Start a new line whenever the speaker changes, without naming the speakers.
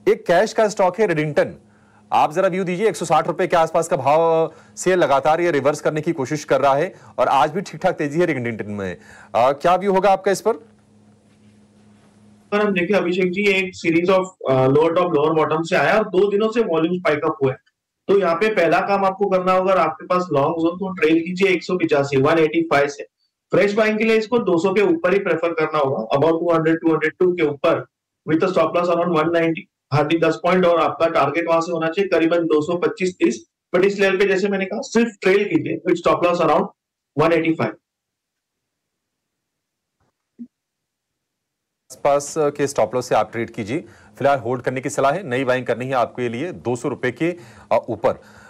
एक कैश का स्टॉक है रेडिंगटन, आप जरा व्यू दीजिए। 160 रुपए के आसपास का भाव से लगातार ये रिवर्स करने की कोशिश कर रहा है और आज भी ठीक ठाक तेजी है रेडिंगटन में। क्या व्यू होगा आपका इस पर?
पर हम देखिए अभिषेक जी, एक series of lower top lower bottom से आया और 2 दिनों से वॉल्यूम स्पाइक अप हुआ है। तो यहाँ पे पहला काम आपको करना होगा, अगर आपके पास लॉन्ग जोन तो ट्रेल कीजिए 185 185 से। फ्रेश बाइंग के लिए इसको 200 के ऊपर ही प्रेफर करना होगा, अबाउट 200 202 के ऊपर with stop loss around 190, hardly 10 point, और आपका टारगेट वहां से होना चाहिए करीबन 225-30। बट इस लेवल पे जैसे मैंने कहा सिर्फ ट्रेल कीजिए विद स्टॉप लॉस अराउंड 185।
आसपास के स्टॉप लॉस से आप ट्रेड कीजिए, फिलहाल होल्ड करने की सलाह है। नई बाइंग करनी है आपके लिए 200 रुपए के ऊपर।